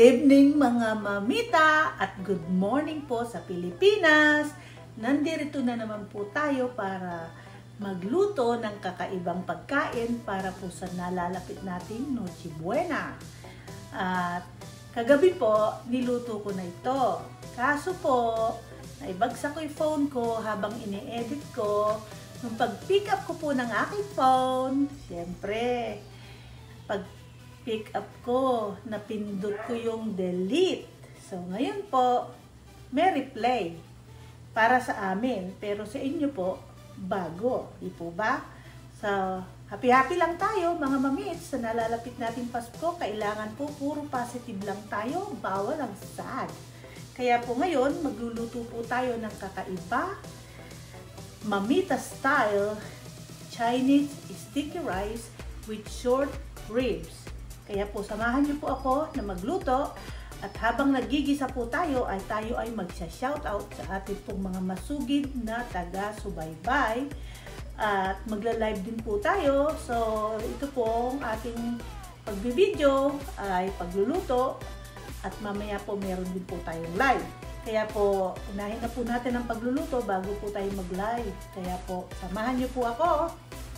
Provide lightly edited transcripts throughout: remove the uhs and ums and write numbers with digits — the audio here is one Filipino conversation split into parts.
evening mga mamita at good morning po sa Pilipinas. Nandito na naman po tayo para magluto ng kakaibang pagkain para po sa nalalapit nating Noche Buena. At kagabi po, niluto ko na ito. Kaso po, naibagsak ko yung phone ko habang ini-edit ko. Nung pag-pick up ko po ng aking phone, siyempre, pag-pick up ko, napindot ko yung delete. So, ngayon po, may replay para sa amin. Pero sa inyo po, bago. Di po ba? So, happy-happy lang tayo mga mamits. Sa nalalapit nating Pasko, kailangan po puro positive lang tayo. Bawal ang sad. Kaya po ngayon, magluluto po tayo ng kakaiba, mamita style, Chinese sticky rice with short ribs. Kaya po, samahan niyo po ako na magluto. At habang nagigisa po tayo, ay tayo ay magsha-shoutout sa ating pong mga masugid na taga-subaybay. At magla-live din po tayo. So, ito pong ating pagbibideo ay pagluluto. At mamaya po meron din po tayong live. Kaya po, unahin na po natin ang pagluluto bago po tayo mag-live. Kaya po, samahan niyo po ako.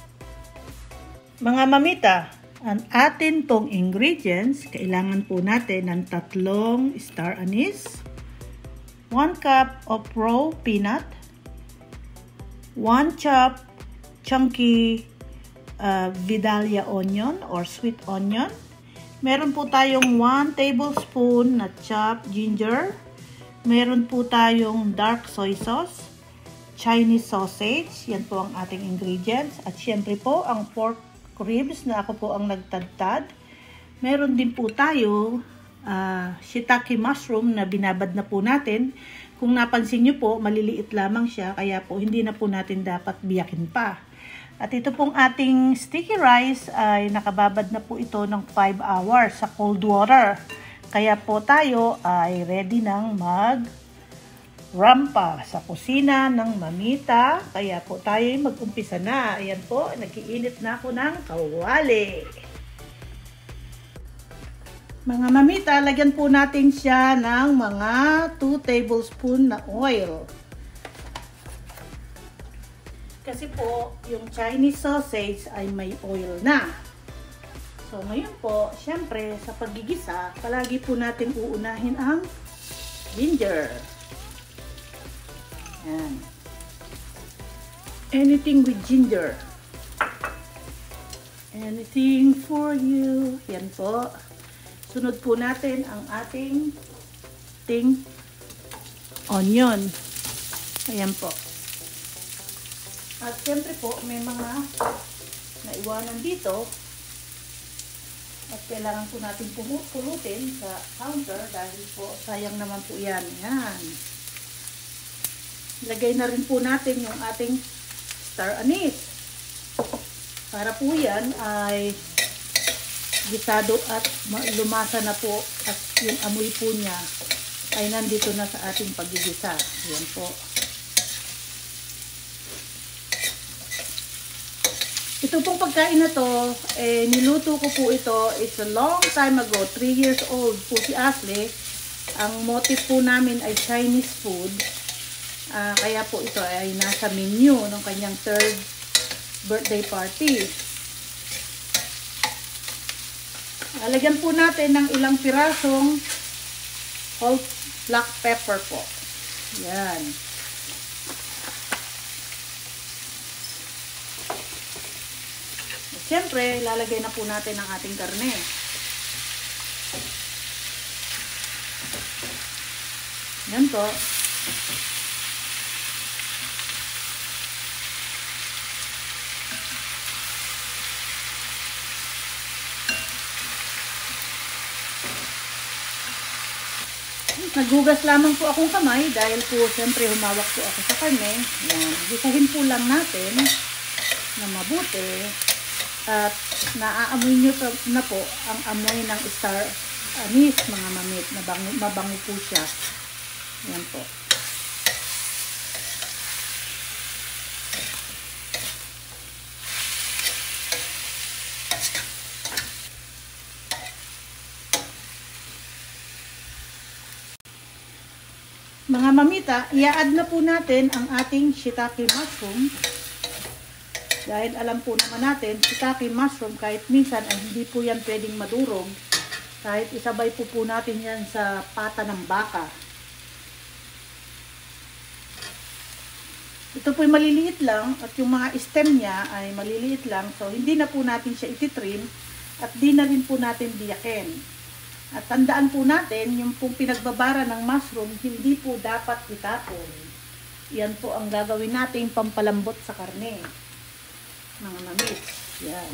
Mga mamita, ang atin pong ingredients, kailangan po natin ng 3 star anise, 1 cup of raw peanut, 1 chop chunky Vidalia onion or sweet onion. Meron po tayong 1 tablespoon na chopped ginger. Meron po tayong dark soy sauce, Chinese sausage, yan po ang ating ingredients. At syempre po ang pork ribs na ako po ang nagtadtad. Meron din po tayo shiitake mushroom na binabad na po natin. Kung napansin nyo po, maliliit lamang siya, kaya po hindi na po natin dapat biyakin pa. At ito pong ating sticky rice ay nakababad na po ito ng 5 hours sa cold water. Kaya po tayo ay ready nang rampa sa kusina ng mamita. Kaya po tayo mag-umpisa na. Ayan po, nag-iinit na ako ng kawali. Mga mamita, lagyan po natin siya ng mga 2 tablespoon na oil. Kasi po, yung Chinese sausage ay may oil na. So, ngayon po, syempre, sa paggigisa, palagi po natin uunahin ang ginger. Yan. Anything with ginger. Anything for you. Yan po. Sunod po natin ang ating onion. Ayan po. At siyempre po, may mga naiwanan dito. At kailangan po natin pulutin sa counter dahil po sayang naman po yan. Yan. Lagay na rin po natin yung ating star anise. Para po yan ay gisado at lumasa na po at yung amoy po niya ay nandito na sa ating paggigisa. Yan po. Ito pong pagkain na to, niluto ko po ito. It's a long time ago, 3 years old po si Ashley. Ang motive po namin ay Chinese food. Kaya po ito ay nasa menu ng kanyang 3rd birthday party. Lagyan po natin ng ilang pirasong whole black pepper po. Yan. Siyempre, lalagay na po natin ang ating karne. Yan po. Naghugas lamang po akong kamay dahil po siyempre humawak po ako sa karne. Yan. Gisahin po lang natin na mabuti. At naaamoy nyo na po ang amoy ng star anise mga mamit. Mabango po siya. Yan po. Mga mamita, i-add na po natin ang ating shiitake mushroom. Dahil alam po naman natin, shiitake mushroom kahit minsan ay hindi po yan pwedeng madurog. Kahit isabay po natin yan sa pata ng baka. Ito po ay maliliit lang at yung mga stem niya ay maliliit lang. So hindi na po natin siya ititrim at di na rin po natin biyakin. At tandaan po natin, yung pong pinagbabara ng mushroom, hindi po dapat itapon. Yan po ang gagawin natin pampalambot sa karne. Mga mamis. Yan.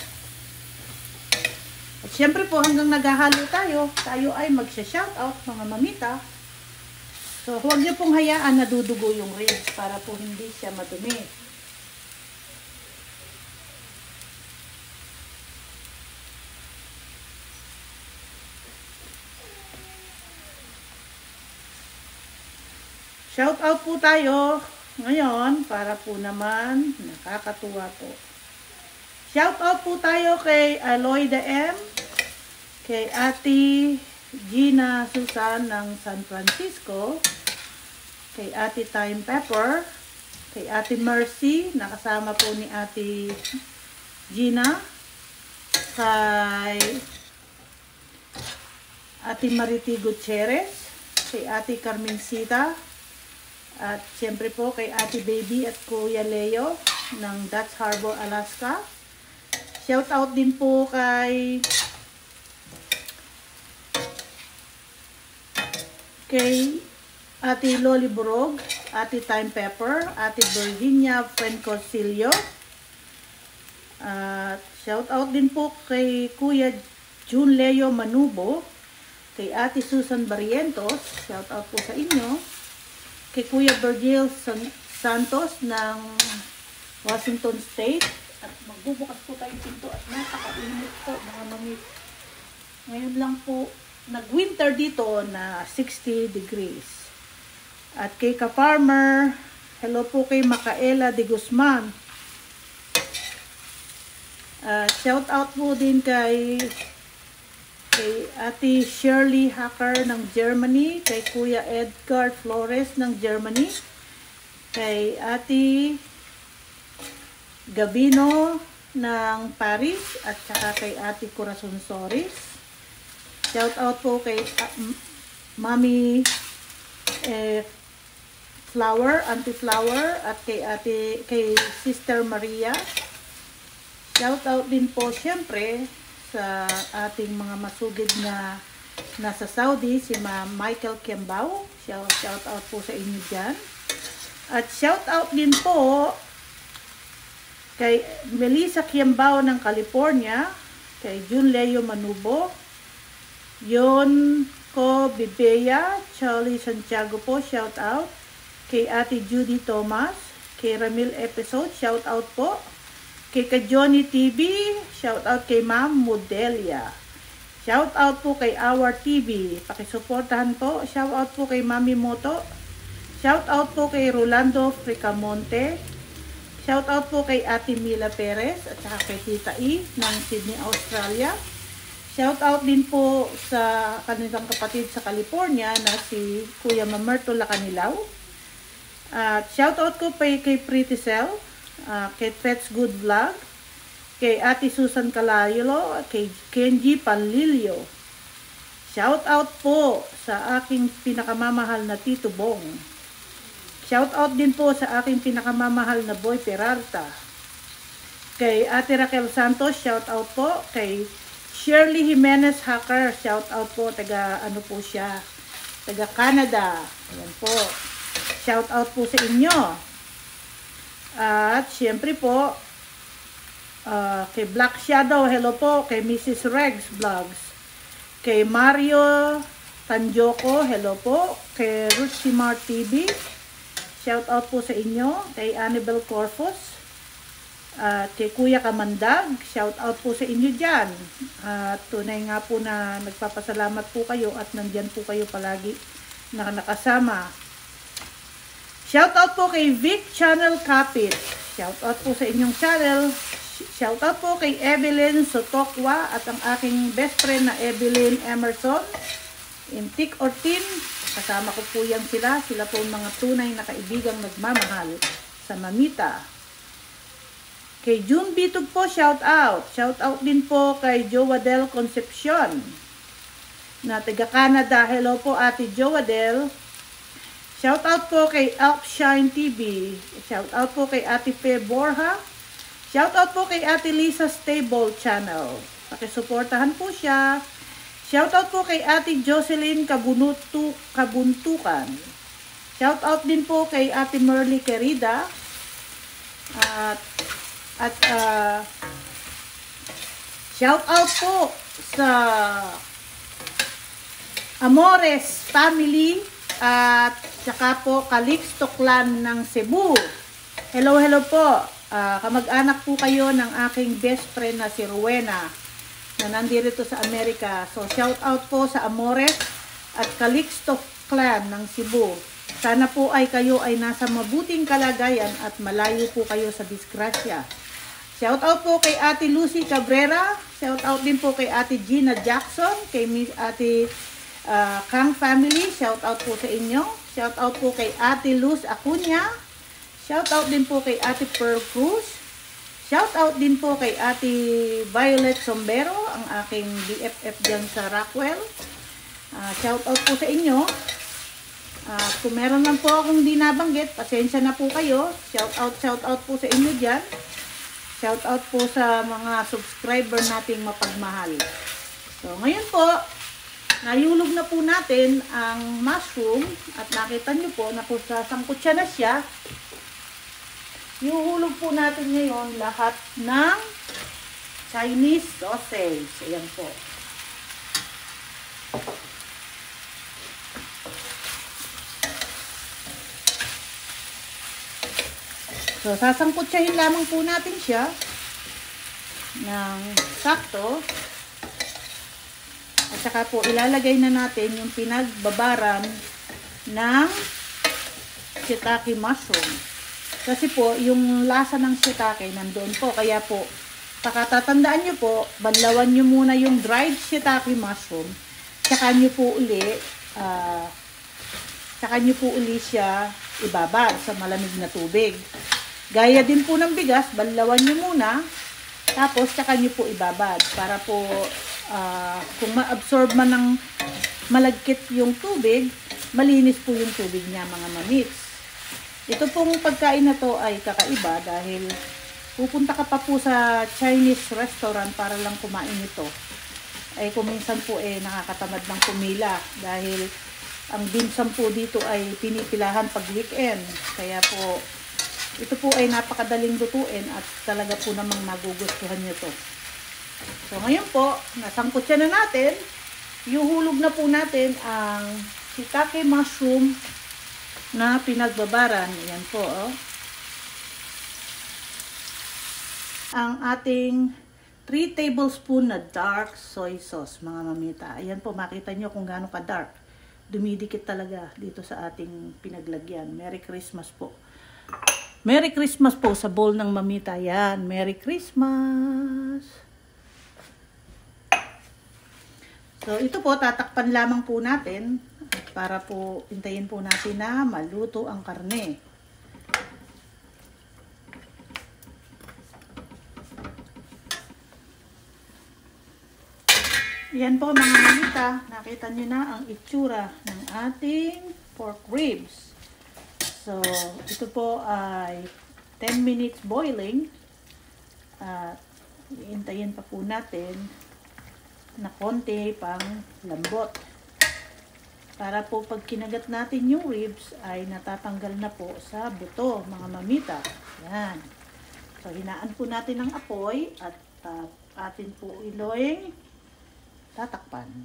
At syempre po, hanggang naghahalo tayo ay magsha-shoutout mga mamita. So, huwag niyo pong hayaan na dudugo yung ribs para po hindi siya madumi. Shout out po tayo ngayon para po naman nakakatuwa po. Shout out po tayo kay Aloyda M, kay Ate Gina Susan ng San Francisco, kay Ate Time Pepper, kay Ate Mercy, nakasama po ni Ate Gina, kay Ate Mariti Gutierrez, kay Ate Carmencita, at siyempre po kay Ate Baby at Kuya Leo ng Dutch Harbor, Alaska. Shout out din po kay Ate Loli Burog, Ate Time Pepper, Ate Virginia Fuencosillo. Shout out din po kay Kuya Jun Leo Manubo, kay Ate Susan Barrientos. Shout out po sa inyo. Kay Kuya Virgil Santos ng Washington State. At magbubukas po tayo pinto at napakainit po mga mamit. Ngayon lang po nag-winter dito na 60 degrees. At kay Ka-Farmer, hello po kay Makaela de Guzman. Shout out po din kay Ate Shirley Hacker ng Germany, kay Kuya Edgar Flores ng Germany, kay Ate Gabino ng Paris, at saka kay Ate Corazon Soris. Shout out po kay Mami Flower, Auntie Flower, at kay Sister Maria. Shout out din po syempre sa ating mga masugid na nasa Saudi, si Michael Kiambao. Shout out po sa inyo dyan. At shout out din po kay Melissa Kiambao ng California, kay Jun Leo Manubo, Yon Ko Bibea, Charlie Santiago po, shout out. Kay Ate Judy Thomas, kay Ramil Episode, shout out po. Kay Johnny TV, shout out kay Ma'am Modelia. Shout out po kay Our TV, pakisuportahan po. Shout out po kay Mami Moto. Shout out po kay Rolando Fricamonte. Shout out po kay Ate Mila Perez at saka kay Tita E ng Sydney, Australia. Shout out din po sa kanilang kapatid sa California na si Kuya Mamerto Lacanilaw. At shout out ko kay Pretty Cell, kay Pets Good Vlog, kay Ate Susan Calaylo, kay Kenji Panlilio. Shout out po sa aking pinakamamahal na Tito Bong. Shout out din po sa aking pinakamamahal na Boy Peralta. Kay Ate Raquel Santos, shout out po. Kay Shirley Jimenez Hacker, shout out po. Taga ano po siya? Taga Canada. Ayan po. Shout out po sa inyo. At syempre po, kay Black Shadow, hello po. Kay Mrs. Regs Vlogs. Kay Mario Tanjoko, hello po. Kay Ruthimar TV, shout out po sa inyo. Kay Annabel Corpus. Kay Kuya Kamandag, shout out po sa inyo dyan. Tunay nga po na nagpapasalamat po kayo at nandyan po kayo palagi na nakasama. Shout out po kay Vic Channel Kapit. Shout out po sa inyong channel. Shout out po kay Evelyn Sotokwa at ang aking best friend na Evelyn Emerson. Intik Ortin. Kasama ko po yan sila. Sila po mga tunay na kaibigang nagmamahal sa Mamita. Kay June Bitog po, shout out. Shout out din po kay Joadel Concepcion na taga Canada. Hello po Ate Joadel. Shout out po kay Alpshine TV. Shout out po kay Ate Fe Borja. Shout out po kay Ate Lisa Stable Channel. Pakisuportahan po siya. Shout out po kay Ate Jocelyn Kabuntukan. Shout out din po kay Ate Merly Querida. At shout out po sa Amores family at saka po Calixto Clan ng Cebu. Hello, hello po. Kamag-anak po kayo ng aking best friend na si Rowena na nandito sa Amerika. So, shout out po sa Amores at Calixto Clan ng Cebu. Sana po ay kayo ay nasa mabuting kalagayan at malayo po kayo sa disgrasya. Shout out po kay Ate Lucy Cabrera. Shout out din po kay Ate Gina Jackson, kay Ate Kang family, shout out po sa inyo. Shout out po kay Ate Luz Acuña. Shout out din po kay Ate Pearl Cruz. Shout out din po kay Ate Violet Sombero, ang aking BFF dyan sa Rockwell. Shout out po sa inyo. Kung meron lang po akong di nabanggit, pasensya na po kayo. Shout out po sa inyo dyan. Shout out po sa mga subscriber nating mapagmahal. So, ngayon po, nayulog na po natin ang mushroom at nakita nyo po na kung sasangkot siya na siya, ihuhulog po natin ngayon lahat ng Chinese sausage. Ayan po. So, sasangkotsahin lamang po natin siya ng sakto. At saka po, ilalagay na natin yung pinagbabaran ng shiitake mushroom. Kasi po, yung lasa ng shiitake nandoon po. Kaya po, pakatatandaan nyo po, banlawan nyo muna yung dried shiitake mushroom. Saka nyo po uli siya ibabad sa malamig na tubig. Gaya din po ng bigas, banlawan nyo muna. Tapos, saka nyo po ibabad. Para po, kung ma-absorb man ng malagkit yung tubig, malinis po yung tubig niya, mga mamits. Ito pong pagkain na to ay kakaiba dahil pupunta ka pa po sa Chinese restaurant para lang kumain ito. Ay kuminsan po nakakatamad ng pumila dahil ang dim sum po dito ay pinipilahan pag weekend. Kaya po, ito po ay napakadaling lutuin at talaga po namang magugustuhan nyo to. So, ngayon po, nasangkot siya na natin. Ihuhulog na po natin ang shiitake mushroom na pinagbabaran. Ayan po, oh. Ang ating 3 tablespoon na dark soy sauce, mga mamita. Ayan po, makita nyo kung gaano ka-dark. Dumidikit talaga dito sa ating pinaglagyan. Merry Christmas po. Merry Christmas po sa bowl ng mamita. Ayan, Merry Christmas! So, ito po, tatakpan lamang po natin para po, hintayin po natin na maluto ang karne. Yan po mga mamita, nakita nyo na ang itsura ng ating pork ribs. So, ito po ay 10 minutes boiling. At hintayin pa po natin na konti pang lambot. Para po pag kinagat natin yung ribs ay natatanggal na po sa buto, mga mamita. Yan. So, hinaan po natin ang apoy at atin po iloing tatakpan.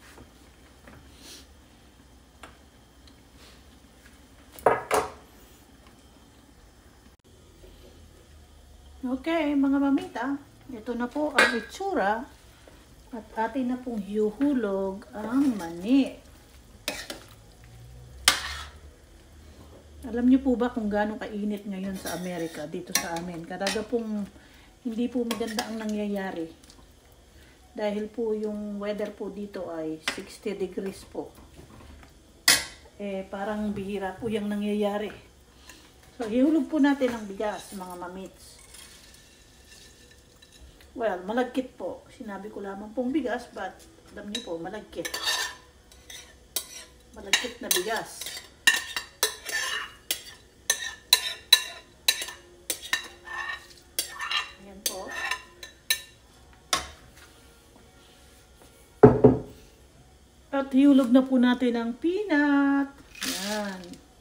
Okay, mga mamita, ito na po ang itsura at atin na pong hiuhulog ang mani. Alam niyo po ba kung gaano kainit ngayon sa Amerika, dito sa amin? Karaga pong hindi po maganda ang nangyayari. Dahil po yung weather po dito ay 60 degrees po. parang bihira po yung nangyayari. So, ihulog po natin ang bigas, mga mamits. Well, malagkit po. Sinabi ko lamang pong bigas, but alam niyo po, malagkit. Malagkit na bigas. Ayan po. At hiulog na po natin ang peanut. Ayan.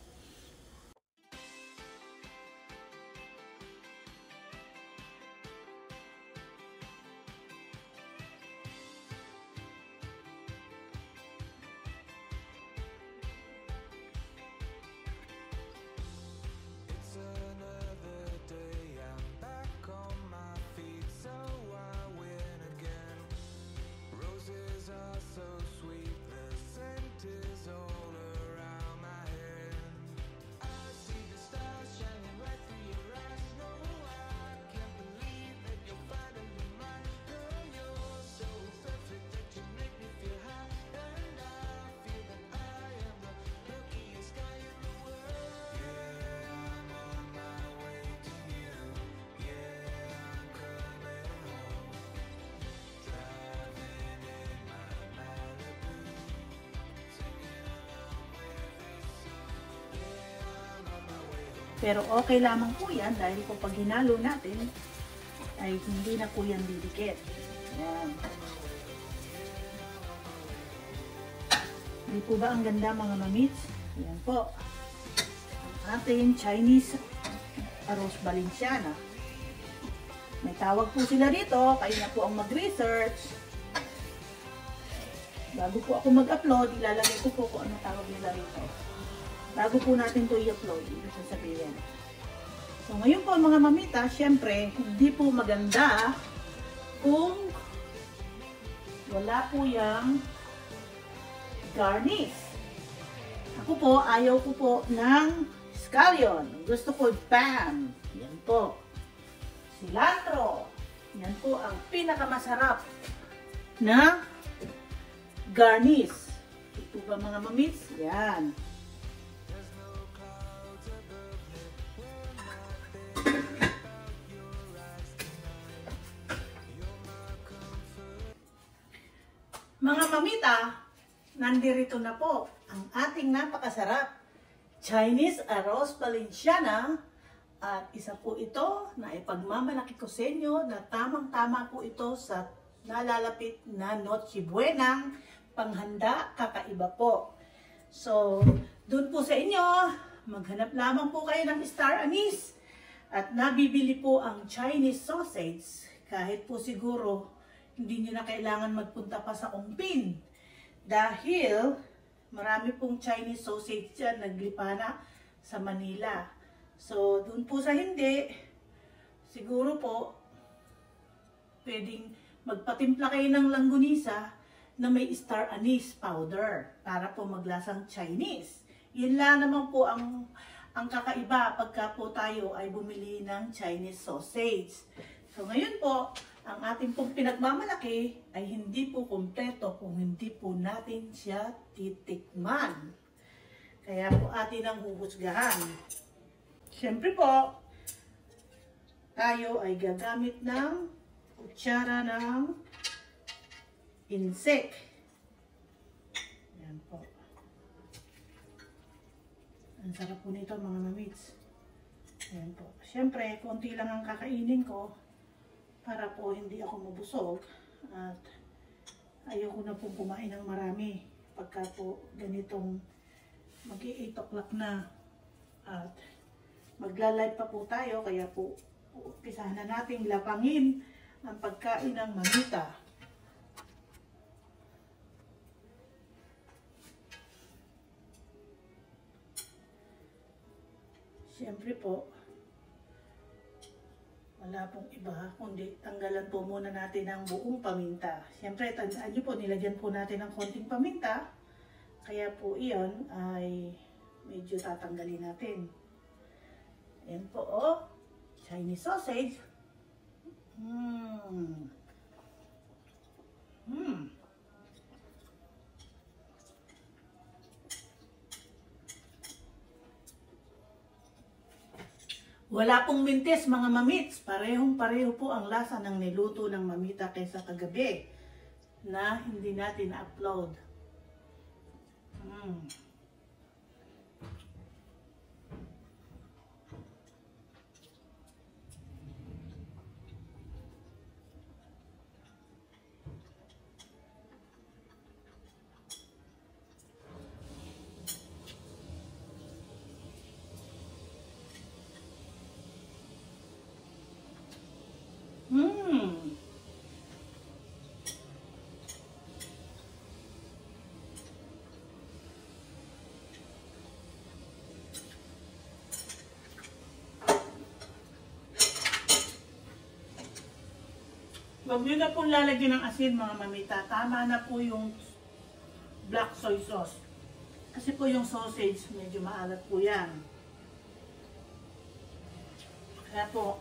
Pero okay lamang po yan dahil po pag hinalo natin ay hindi na po yan didikit. Ayan. Hindi po ba ang ganda mga mamits? Ayan po. Ang ating Chinese arroz Valenciana. May tawag po sila dito. Kayo na po ang mag-research. Bago po ako mag-upload, ilalagay ko po kung anong tawag nila rito. Bago po natin ito i-upload, ibig sabihin. So ngayon po mga mamita, syempre, hindi po maganda kung wala po yung garnish. Ako po, ayaw ko po ng scallion. Gusto ko bam! Yan po. Cilantro. Yan po ang pinakamasarap na garnish. Ito ba mga mamits? Yan. Mga mamita, nandirito na po ang ating napakasarap Chinese arroz Valenciana at isa po ito na ipagmamalaki ko sa inyo na tamang-tama po ito sa nalalapit na Noche Buenang panghanda kakaiba po. So, dun po sa inyo, maghanap lamang po kayo ng star anise at nabibili po ang Chinese sausage kahit po siguro hindi nyo na kailangan magpunta pa sa Ongpin dahil marami pong Chinese sausage dyan naglipana sa Manila. So, dun po sa hindi, siguro po, pwedeng magpatimpla kayo ng langgunisa na may star anise powder para po maglasang Chinese. Yun lang naman po ang kakaiba pagka po tayo ay bumili ng Chinese sausage. So, ngayon po, ang ating pong pinagmamalaki ay hindi po kompleto kung hindi po natin siya titikman. Kaya po atin ang huhusgahan. Siyempre po, tayo ay gagamit ng kutsara ng insect. Yan po. Ang sarap po nito mga mamits. Yan po. Siyempre, konti lang ang kakainin ko para po hindi ako mabusog at ayoko na pong kumain ng marami pagka po ganitong mag-8 o'clock na at magla-live pa po tayo kaya po umpisahan na nating lapangin ang pagkain ng mamita. Siyempre po, wala pong iba, kundi tanggalan po muna natin ang buong paminta. Siyempre, tandaan nyo po, nilagyan po natin ng konting paminta. Kaya po iyon ay medyo tatanggalin natin. Ayan po, oh. Chinese sausage. Wala pong mintis mga mamits. Parehong-pareho po ang lasa ng niluto ng mamita kaysa kagabi na hindi natin na-upload. Huwag nyo na pong lalagyan ng asin mga mamita. Tama na po yung black soy sauce. Kasi po yung sausage, medyo maalat po yan. Kaya po,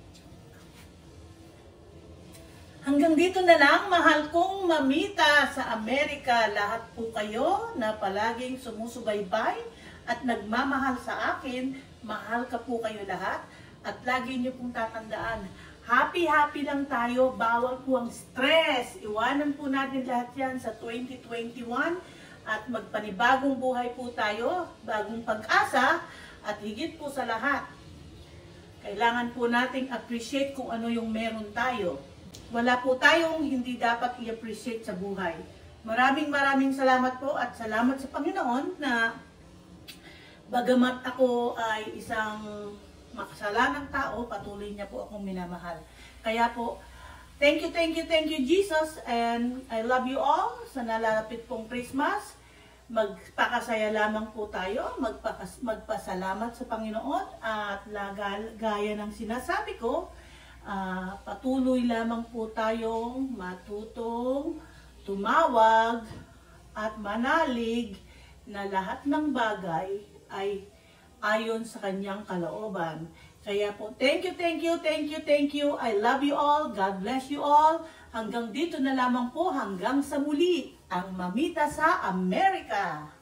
hanggang dito na lang, mahal kong mamita sa Amerika. Lahat po kayo na palaging sumusubaybay at nagmamahal sa akin. Mahal ka po kayo lahat. At lagi nyo pong tatandaan, happy lang tayo, bawal po ang stress. Iwanan po natin lahat yan sa 2021 at magpanibagong buhay po tayo, bagong pag-asa at higit po sa lahat. Kailangan po nating appreciate kung ano yung meron tayo. Wala po tayong hindi dapat i-appreciate sa buhay. Maraming salamat po at salamat sa Panginoon na bagamat ako ay isang makasalanang tao, patuloy niya po akong minamahal. Kaya po, thank you Jesus, and I love you all. Sa nalalapit pong Christmas, magpakasaya lamang po tayo, magpasalamat sa Panginoon, at gaya ng sinasabi ko, patuloy lamang po tayong matutong tumawag at manalig na lahat ng bagay ay ayon sa kanyang kalooban. Kaya po, thank you. I love you all. God bless you all. Hanggang dito na lamang po, hanggang sa muli, ang Mamita sa Amerika.